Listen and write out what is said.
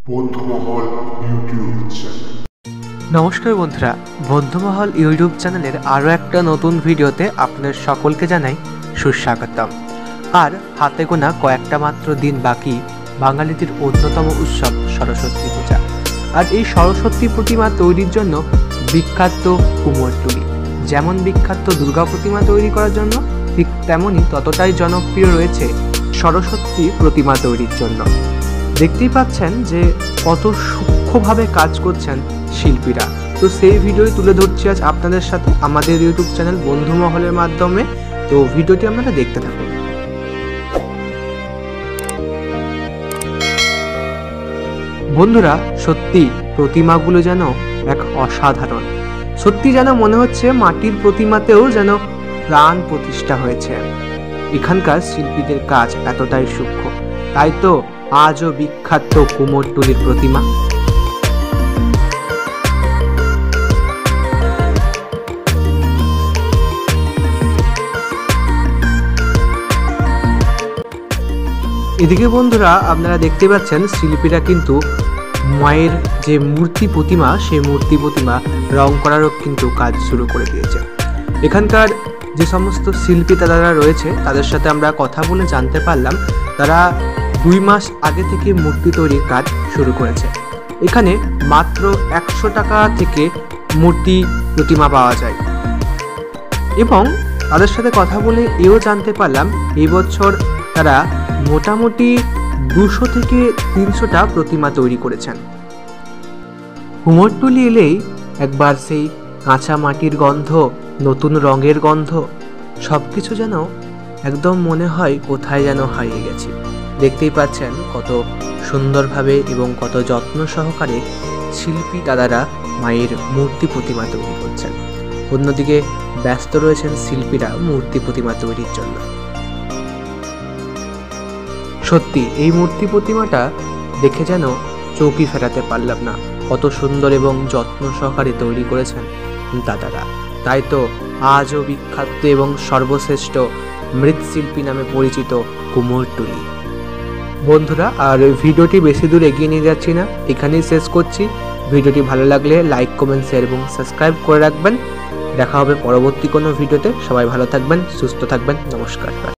বন্ধুমহল YouTube channel. নমস্কার বন্ধুরা, বন্ধুমহল YouTube চ্যানেলের আরও একটা নতুন ভিডিওতে আপনাদের সকলকে জানাই সুস্বাগতম। আর হাতে গোনা কয়েকটা মাত্র দিন বাকি বাঙালিদের অন্যতম উৎসব সরস্বতী পূজা। আর এই সরস্বতী প্রতিমা তৈরির জন্য বিখ্যাত কুমোরটুলি। যেমন বিখ্যাত দুর্গা প্রতিমা তৈরি করার জন্য, ঠিক তেমনই ততটাই জনপ্রিয় রয়েছে সরস্বতী প্রতিমা তৈরির জন্য। দেখতেই পাচ্ছেন যে কত সূক্ষ্মভাবে কাজ করছেন শিল্পীরা। তো সেই ভিডিওই তুলে ধরছি আজ আপনাদের সাথে আমাদের ইউটিউব চ্যানেল বন্ধুমহলের মাধ্যমে। তো ভিডিওটি আপনারা দেখতে থাকুন। বন্ধুরা, সত্যি প্রতিমাগুলো যেন এক অসাধারণ। সত্যি যেন মনে হচ্ছে মাটির প্রতিমাতেও যেন প্রাণ প্রতিষ্ঠা হয়েছে। এখানকার শিল্পীদের কাজ এতটাই সূক্ষ্ম, তাই তো আজও বিখ্যাত কুমোরটুলির প্রতিমা। এদিকে বন্ধুরা, আপনারা দেখতে পাচ্ছেন শিল্পীরা কিন্তু মায়ের যে মূর্তি প্রতিমা, সেই মূর্তি প্রতিমা রং করারও কিন্তু কাজ শুরু করে দিয়েছে। এখানকার যে সমস্ত শিল্পী তারা রয়েছে তাদের সাথে আমরা কথা বলে জানতে পারলাম তারা 2 মাস আগে থেকে মূর্তি তৈরির কাজ শুরু করেছে। এখানে মাত্র 100 টাকা থেকে মূর্তি প্রতিমা পাওয়া যায়। এবং তাদের সাথে কথা বলে এও জানতে পারলাম এই বছর তারা মোটামুটি 200 থেকে 300টা প্রতিমা তৈরি করেছেন। কুমোরটুলি এলেই একবার সেই কাঁচা মাটির গন্ধ, নতুন রঙের গন্ধ, সব কিছু যেন একদম মনে হয় কোথায় যেন হারিয়ে গেছি। দেখতেই পাচ্ছেন কত সুন্দরভাবে এবং কত যত্ন সহকারে শিল্পী দাদারা মায়ের মূর্তি প্রতিমা তৈরি করছেন। অন্যদিকে ব্যস্ত রয়েছেন শিল্পীরা মূর্তি প্রতিমা তৈরির জন্য। সত্যি এই মূর্তি প্রতিমাটা দেখে যেন চৌকি ফেরাতে পারলাম না। কত সুন্দর এবং যত্ন সহকারে তৈরি করেছেন দাদারা। তাই তো আজও বিখ্যাত এবং সর্বশ্রেষ্ঠ মৃৎশিল্পী নামে পরিচিত কুমোরটুলি। বন্ধুরা, আর ভিডিওটি বেশি দূর এগিয়ে নিয়ে যাচ্ছি না, এখানেই শেষ করছি। ভিডিওটি ভালো লাগলে লাইক, কমেন্ট, শেয়ার এবং সাবস্ক্রাইব করে রাখবেন। দেখা হবে পরবর্তী কোনো ভিডিওতে। সবাই ভালো থাকবেন, সুস্থ থাকবেন। নমস্কার।